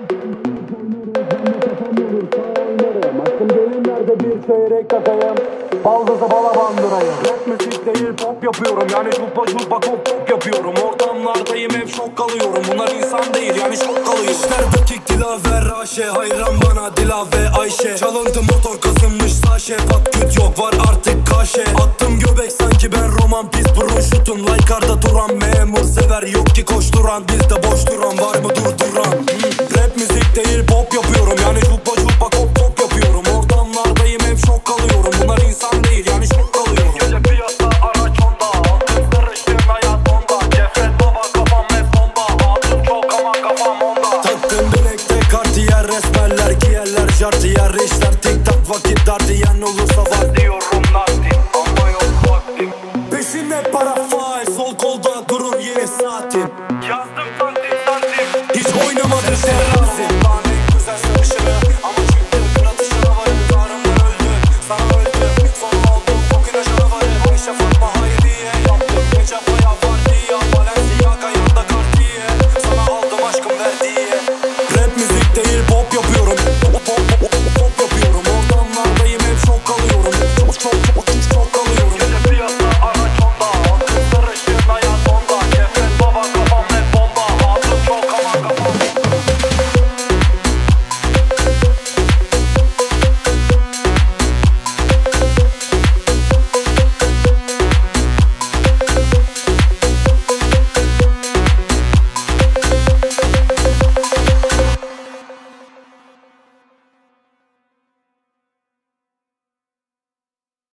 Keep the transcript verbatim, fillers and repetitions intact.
Aşkım gelinlerde bir çeyrek takayım, baldızı bala bandırayım. Rap müzik değil pop yapıyorum, yani çupa çupa kop kop yapıyorum. Ortamlardayım hep şok kalıyorum, bunlar insan değil yani şok kalıyor. İşler dakik Dilaver Raşe, hayran bana Dilave Ayşe. Çalıntı motor kazınmış saşe, pat küt yok var artık kaşe. Attım göbek sanki ben roman, pis burun şutun Laykarda duran memur sever, yok ki koşturan. Bizde boş duran var mı durduran? Rap müzik değil pop yapıyorum, yani çupa çupa kop kop yapıyorum. Ortamlardayım hep şok kalıyorum, bunlar insan değil yani şok kalıyorum. Gece piyasa araç onda, altın karıştım hayat onda. Cefret baba kafam hep bomba, hatun çok ama kafam onda. Taktım bilekte kartiyer, resmerler giyerler jartiyer. İşler tik tak vakit dar diyen olursa var